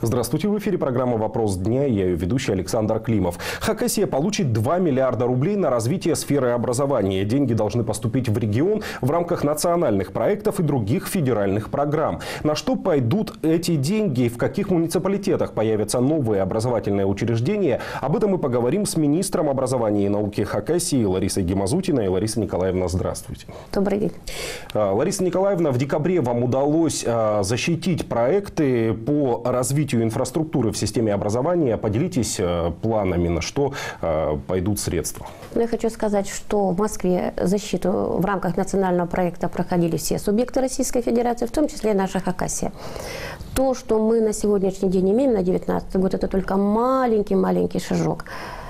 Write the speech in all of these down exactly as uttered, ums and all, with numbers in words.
Здравствуйте, в эфире программа «Вопрос дня». Я ее ведущий Александр Климов. Хакасия получит два миллиарда рублей на развитие сферы образования. Деньги должны поступить в регион в рамках национальных проектов и других федеральных программ. На что пойдут эти деньги и в каких муниципалитетах появятся новые образовательные учреждения? Об этом мы поговорим с министром образования и науки Хакасии Ларисой Гимазутиной. Лариса Николаевна, здравствуйте. Добрый день. Лариса Николаевна, в декабре вам удалось защитить проекты по развитию инфраструктуры в системе образования. Поделитесь планами, на что пойдут средства. Я хочу сказать, что в Москве защиту в рамках национального проекта проходили все субъекты Российской Федерации, в том числе и наша Хакасия. То, что мы на сегодняшний день имеем на две тысячи девятнадцатый год, это только маленький-маленький шажок.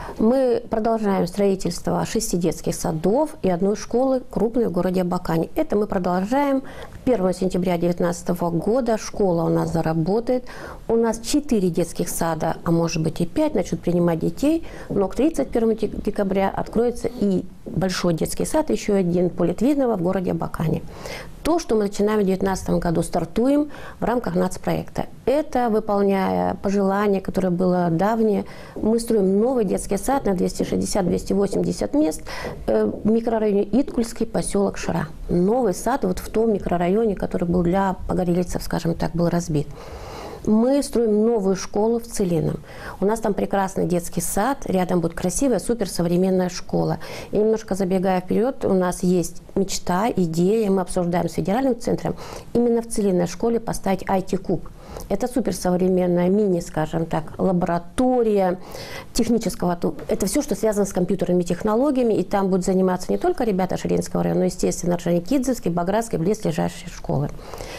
Мы продолжаем строительство шести детских садов и одной школы крупной в городе Абакане. Это мы продолжаем. К первому сентября две тысячи девятнадцатого года школа у нас заработает. У нас четыре детских сада, а может быть и пять, начнут принимать детей. Но к тридцать первому декабря откроется и большой детский сад, еще один Политвинова в городе Абакане. То, что мы начинаем в две тысячи девятнадцатом году, стартуем в рамках нацпроекта. Это, выполняя пожелание, которое было давнее, мы строим новый детский сад на двести шестьдесят — двести восемьдесят мест в микрорайоне Иткульский, поселок Шара. Новый сад вот в том микрорайоне, который был для погорелицев, скажем так, был разбит. Мы строим новую школу в Целином. У нас там прекрасный детский сад, рядом будет красивая, суперсовременная школа. И немножко забегая вперед, у нас есть мечта, идея, мы обсуждаем с федеральным центром именно в Целинной школе поставить ай ти-куб. Это суперсовременная мини, скажем так, лаборатория технического. Это все, что связано с компьютерными технологиями. И там будут заниматься не только ребята Ширинского района, но, естественно, Орджоникидзевской, Багратской, близлежащие школы.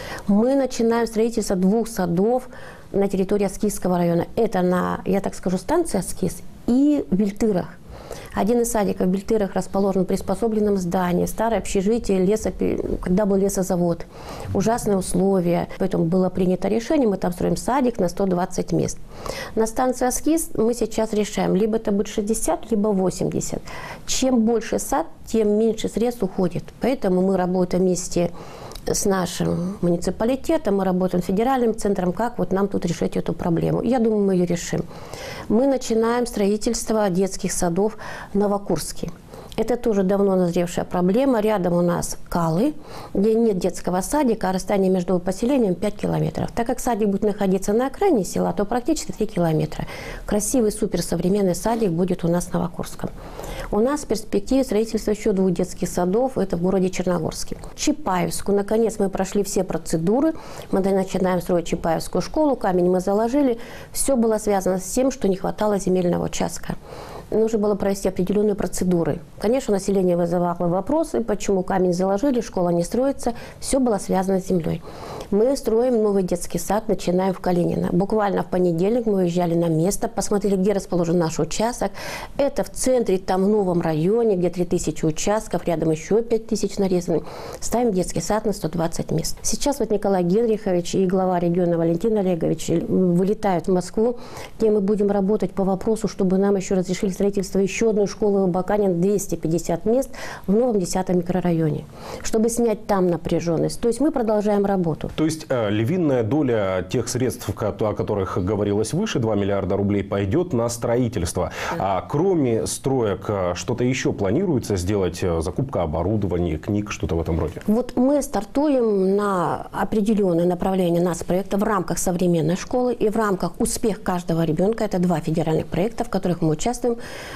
Мы начинаем строительство двух садов на территории Аскизского района. Это на, я так скажу, станции Аскиз и в Бельтырах. Один из садиков в Бельтырах расположен в приспособленном здании. Старое общежитие, лесо, когда был лесозавод. Ужасные условия. Поэтому было принято решение, мы там строим садик на сто двадцать мест. На станции Аскиз мы сейчас решаем, либо это будет шестьдесят, либо восемьдесят. Чем больше сад, тем меньше средств уходит. Поэтому мы работаем вместе с нашим муниципалитетом, мы работаем с федеральным центром, как вот нам тут решить эту проблему. Я думаю, мы ее решим. Мы начинаем строительство детских садов в Новокурске. Это тоже давно назревшая проблема. Рядом у нас Калы, где нет детского садика, а расстояние между поселениями пять километров. Так как садик будет находиться на окраине села, то практически три километра. Красивый, суперсовременный садик будет у нас в Новокурском. У нас в перспективе строительства еще двух детских садов, это в городе Черногорске. Чапаевску, наконец, мы прошли все процедуры, мы начинаем строить Чапаевскую школу, камень мы заложили. Все было связано с тем, что не хватало земельного участка. Нужно было провести определенные процедуры. Конечно, население вызывало вопросы, почему камень заложили, школа не строится. Все было связано с землей. Мы строим новый детский сад, начинаем в Калинино. Буквально в понедельник мы уезжали на место, посмотрели, где расположен наш участок. Это в центре, там в новом районе, где три тысячи участков, рядом еще пять тысяч нарезаны. Ставим детский сад на сто двадцать мест. Сейчас вот Николай Генрихович и глава региона Валентин Олегович вылетают в Москву, где мы будем работать по вопросу, чтобы нам еще разрешили строительство еще одной школы в Абакане, двести пятьдесят мест в новом десятом микрорайоне, чтобы снять там напряженность. То есть мы продолжаем работу. То есть э, львиная доля тех средств, о которых говорилось выше, два миллиарда рублей, пойдет на строительство. Да. А кроме строек, что-то еще планируется сделать? Закупка оборудования, книг, что-то в этом роде? Вот мы стартуем на определенное направление нацпроекта в рамках современной школы и в рамках «Успех каждого ребенка». Это два федеральных проекта, в которых мы участвуем.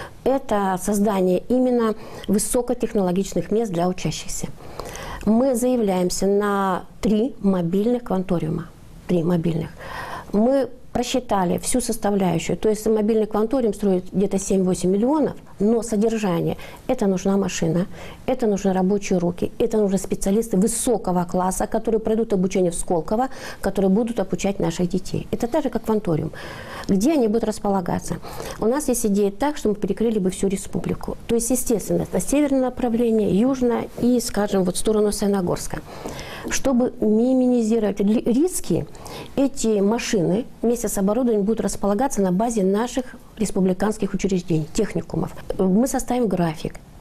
Это создание именно высокотехнологичных мест для учащихся. Мы заявляемся на три мобильных кванториума. Три мобильных. Мы просчитали всю составляющую. То есть мобильный кванториум строит где-то семь-восемь миллионов, но содержание – это нужна машина, это нужны рабочие руки, это нужны специалисты высокого класса, которые пройдут обучение в Сколково, которые будут обучать наших детей. Это так же, как кванториум. Где они будут располагаться? У нас есть идея так, что мы перекрыли бы всю республику. То есть, естественно, это северное направление, южное и, скажем, вот в сторону Саяногорска. Чтобы минимизировать риски, эти машины вместе с оборудованием будут располагаться на базе наших республиканских учреждений, техникумов. Мы составим график.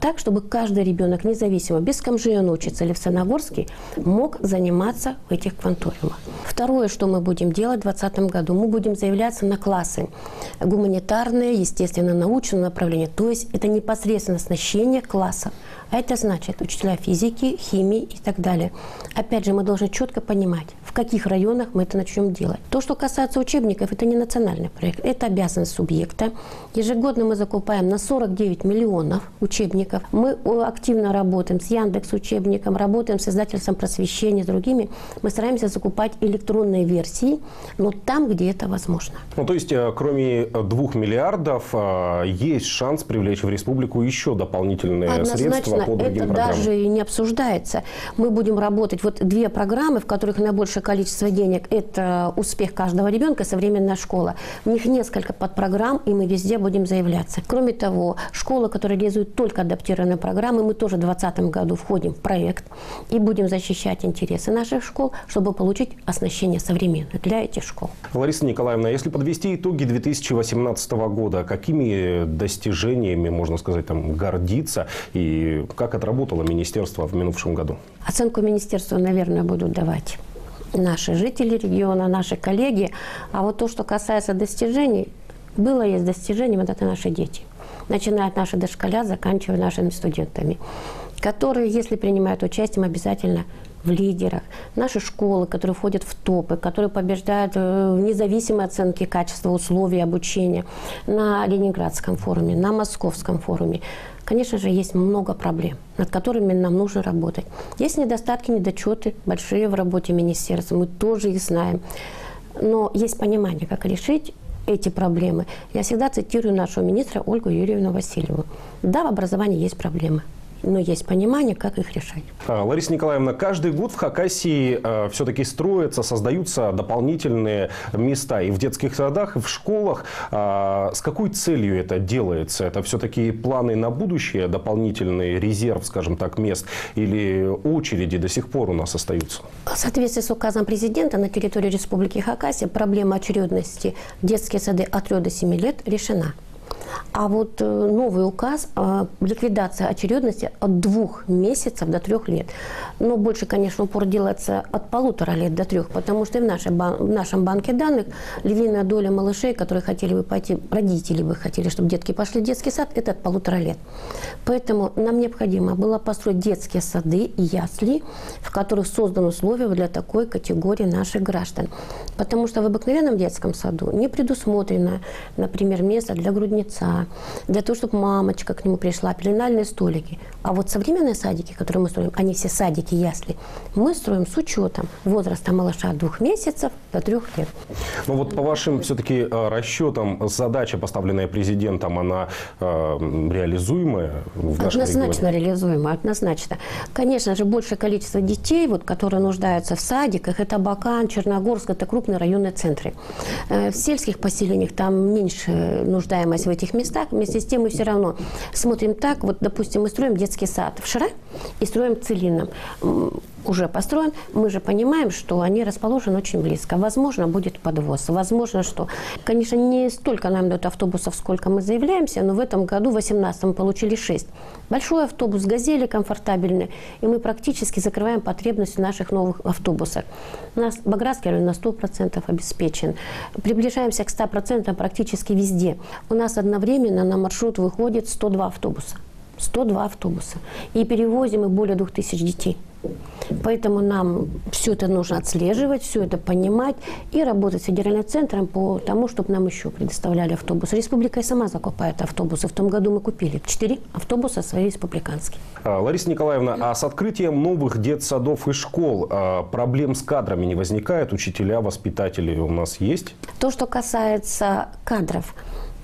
Так, чтобы каждый ребенок, независимо, без камжи он учится или в Сеногорске, мог заниматься в этих кванториумах. Второе, что мы будем делать в двадцатом году, мы будем заявляться на классы гуманитарные, естественно-научные направления. То есть это непосредственно оснащение класса. А это значит учителя физики, химии и так далее. Опять же, мы должны четко понимать, в каких районах мы это начнем делать. То, что касается учебников, это не национальный проект, это обязанность субъекта. Ежегодно мы закупаем на сорок девять миллионов учебников. Мы активно работаем с Яндекс.Учебником, работаем с издательством «Просвещение», с другими. Мы стараемся закупать электронные версии, но там, где это возможно. Ну, то есть, кроме двух миллиардов, есть шанс привлечь в республику еще дополнительные Однозначно, средства по другим это программам? даже и не обсуждается. Мы будем работать, вот две программы, в которых наибольшее количество денег, это «Успех каждого ребенка», «Современная школа». В них несколько подпрограмм, и мы везде будем заявляться. Кроме того, школа, которая реализует только адаптированные программы, мы тоже в двадцатом году входим в проект и будем защищать интересы наших школ, чтобы получить оснащение современное для этих школ. Лариса Николаевна, если подвести итоги две тысячи восемнадцатого года, какими достижениями, можно сказать, там, гордиться и как отработало министерство в минувшем году? Оценку министерства, наверное, будут давать наши жители региона, наши коллеги. А вот то, что касается достижений, было есть достижение, вот это наши дети. Начиная от наших дошколят, заканчивая нашими студентами, которые, если принимают участие, обязательно в лидерах. Наши школы, которые входят в топы, которые побеждают в независимой оценке качества условий обучения на Ленинградском форуме, на Московском форуме. Конечно же, есть много проблем, над которыми нам нужно работать. Есть недостатки, недочеты большие в работе министерства, мы тоже их знаем. Но есть понимание, как решить эти проблемы. Я всегда цитирую нашего министра Ольгу Юрьевну Васильеву. Да, в образовании есть проблемы, но есть понимание, как их решать. Лариса Николаевна, каждый год в Хакасии э, все-таки строятся, создаются дополнительные места и в детских садах, и в школах. Э, с какой целью это делается? Это все-таки планы на будущее, дополнительный резерв, скажем так, мест, или очереди до сих пор у нас остаются? В соответствии с указом президента на территории Республики Хакасия проблема очередности детские сады от трёх до семи лет решена. А вот новый указ э, ликвидация очередности от двух месяцев до трех лет. Но больше, конечно, упор делается от полутора лет до трех, потому что и в, нашей бан в нашем банке данных львиная доля малышей, которые хотели бы пойти, родители бы хотели, чтобы детки пошли в детский сад, это от полутора лет. Поэтому нам необходимо было построить детские сады и ясли, в которых созданы условия для такой категории наших граждан. Потому что в обыкновенном детском саду не предусмотрено, например, место для грудница, для того, чтобы мамочка к нему пришла, пеленальные столики. А вот современные садики, которые мы строим, они все садики, ясли, мы строим с учетом возраста малыша от двух месяцев до трех лет. Ну вот по вашим все-таки расчетам, задача, поставленная президентом, она э, реализуемая в нашем Однозначно регионе? реализуемая, однозначно. Конечно же, большее количество детей, вот, которые нуждаются в садиках, это Абакан, Черногорск, это крупные районные центры. В сельских поселениях там меньше нуждаемость в этих местах. Вместе с тем мы все равно смотрим так. Вот, допустим, мы строим детский сад в Шире и строим в Целинном. Уже построен, мы же понимаем, что они расположены очень близко. Возможно, будет подвоз. Возможно, что, конечно, не столько нам дают автобусов, сколько мы заявляемся, но в этом году, в две тысячи восемнадцатом, мы получили шесть. Большой автобус, «Газели» комфортабельный, и мы практически закрываем потребности наших новых автобусов. У нас Багратский район на сто процентов обеспечен. Приближаемся к ста процентам практически везде. У нас одновременно на маршрут выходит сто два автобуса. сто два автобуса. И перевозим мы более двух тысяч детей. Поэтому нам все это нужно отслеживать, все это понимать и работать с федеральным центром по тому, чтобы нам еще предоставляли автобусы. Республика и сама закупает автобусы. В том году мы купили четыре автобуса свои республиканские. Лариса Николаевна, а с открытием новых детсадов и школ проблем с кадрами не возникает? Учителя, воспитатели у нас есть? То, что касается кадров,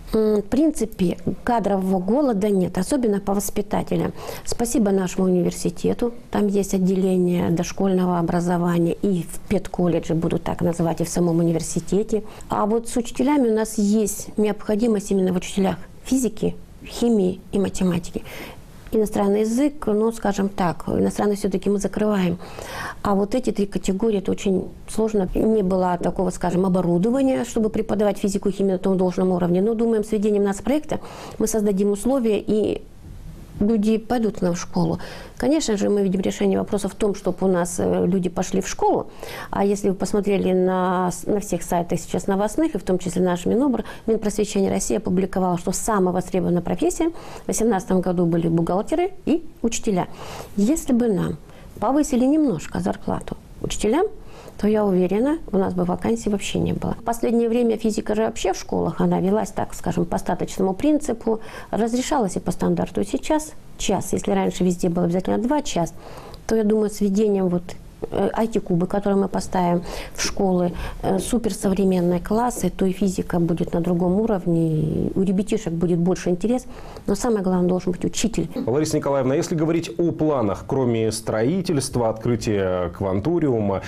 в принципе, кадрового голода нет, особенно по воспитателям. Спасибо нашему университету. Там есть отделение дошкольного образования и в педколледже, буду так называть, и в самом университете. А вот с учителями у нас есть необходимость именно в учителях физики, химии и математики. Иностранный язык, ну, скажем так, иностранный все-таки мы закрываем. А вот эти три категории, это очень сложно. Не было такого, скажем, оборудования, чтобы преподавать физику и химию на том должном уровне. Но, думаем, с введением нацпроекта мы создадим условия, и люди пойдут к нам в школу. Конечно же, мы видим решение вопроса в том, чтобы у нас люди пошли в школу. А если вы посмотрели на, на всех сайтах сейчас новостных, и в том числе наш Минобр, Минпросвещение России опубликовало, что самая востребованная профессия в две тысячи восемнадцатом году были бухгалтеры и учителя. Если бы нам повысили немножко зарплату учителям, то я уверена, у нас бы вакансий вообще не было. В последнее время физика же вообще в школах, она велась, так скажем, по статочному принципу, разрешалась и по стандарту. Сейчас час, если раньше везде было обязательно два часа, то я думаю, с введением вот ай ти-кубы, которые мы поставим в школы, суперсовременные классы, то и физика будет на другом уровне, и у ребятишек будет больше интерес, но самое главное, должен быть учитель. Лариса Николаевна, если говорить о планах, кроме строительства, открытия кванториума,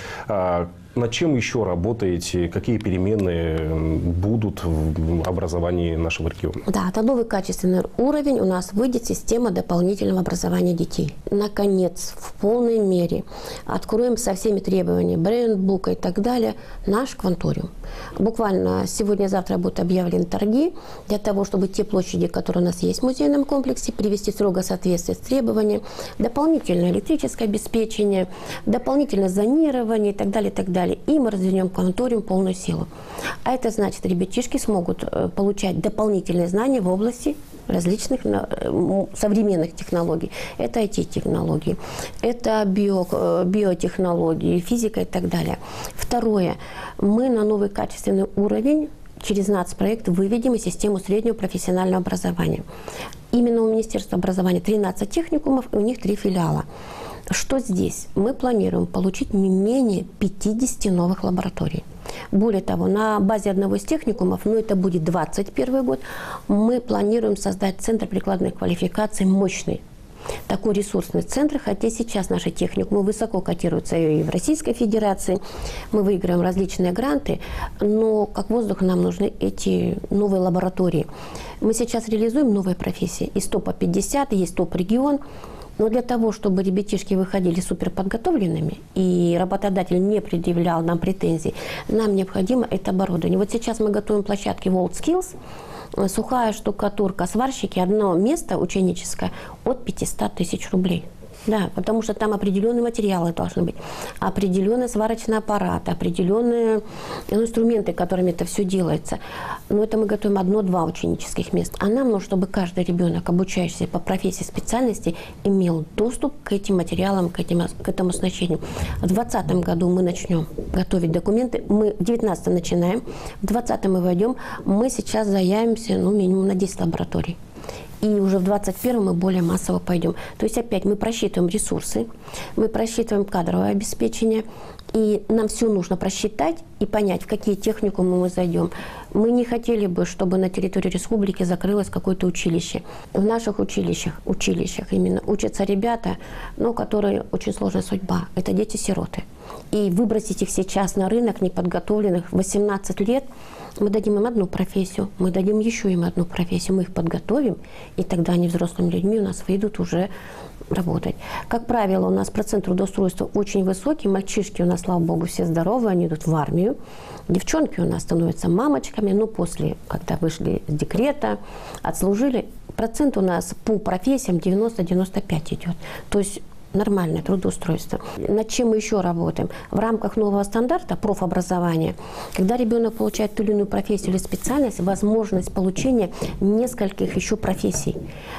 над чем еще работаете? Какие перемены будут в образовании нашего региона? Да, это новый качественный уровень. У нас выйдет система дополнительного образования детей. Наконец, в полной мере откроем со всеми требованиями брендбука и так далее наш кванториум. Буквально сегодня-завтра будут объявлены торги для того, чтобы те площади, которые у нас есть в музейном комплексе, привести строго в соответствие с требованиями, дополнительное электрическое обеспечение, дополнительное зонирование и так далее, и так далее. И мы развернем кванториум в полную силу. А это значит, ребятишки смогут получать дополнительные знания в области различных современных технологий. Это ай ти-технологии, это био, биотехнологии, физика и так далее. Второе. Мы на новый качественный уровень через нацпроект выведем и систему среднего профессионального образования. Именно у Министерства образования тринадцать техникумов, и у них три филиала. Что здесь? Мы планируем получить не менее пятидесяти новых лабораторий. Более того, на базе одного из техникумов, но это будет двадцать первый год, мы планируем создать центр прикладной квалификации мощный. Такой ресурсный центр, хотя сейчас наши техникумы высоко котируются и в Российской Федерации, мы выиграем различные гранты, но как воздух нам нужны эти новые лаборатории. Мы сейчас реализуем новые профессии, из топа пятьдесят, есть топ-регион. Но для того, чтобы ребятишки выходили суперподготовленными, и работодатель не предъявлял нам претензий, нам необходимо это оборудование. Вот сейчас мы готовим площадки WorldSkills, сухая штукатурка, сварщики, одно место ученическое от пятисот тысяч рублей. Да, потому что там определенные материалы должны быть, определенный сварочный аппарат, определенные инструменты, которыми это все делается. Но это мы готовим одно-два ученических мест. А нам нужно, чтобы каждый ребенок, обучающийся по профессии, специальности, имел доступ к этим материалам, к, этим, к этому оснащению. В двадцатом году мы начнем готовить документы. Мы в девятнадцатом начинаем, в двадцатом мы войдем. Мы сейчас заявимся, ну, минимум на десять лабораторий. И уже в двадцать первом мы более массово пойдем. То есть опять мы просчитываем ресурсы, мы просчитываем кадровое обеспечение, и нам все нужно просчитать и понять, в какие техникумы мы зайдем. Мы не хотели бы, чтобы на территории республики закрылось какое-то училище. В наших училищах, училищах именно учатся ребята, но которые очень сложная судьба. Это дети-сироты. И выбросить их сейчас на рынок неподготовленных в восемнадцать лет, мы дадим им одну профессию, мы дадим еще им одну профессию, мы их подготовим, и тогда они взрослыми людьми у нас выйдут уже работать. Как правило, у нас процент трудоустройства очень высокий, мальчишки у нас, слава богу, все здоровые, они идут в армию, девчонки у нас становятся мамочками, но после, когда вышли из декрета, отслужили, процент у нас по профессиям девяносто — девяносто пять идет. То есть нормальное трудоустройство. Над чем мы еще работаем? В рамках нового стандарта профобразования, когда ребенок получает ту или иную профессию или специальность, возможность получения нескольких еще профессий.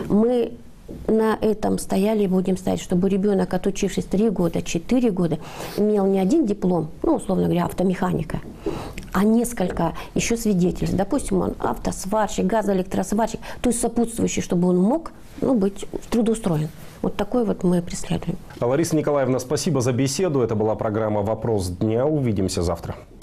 Мы на этом стояли и будем стоять, чтобы ребенок, отучившись три года, четыре года, имел не один диплом, ну, условно говоря, автомеханика, а несколько еще свидетельств. Допустим, он автосварщик, газоэлектросварщик, то есть сопутствующий, чтобы он мог, ну, быть трудоустроен. Вот такой вот мы преследуем. Лариса Николаевна, спасибо за беседу. Это была программа «Вопрос дня». Увидимся завтра.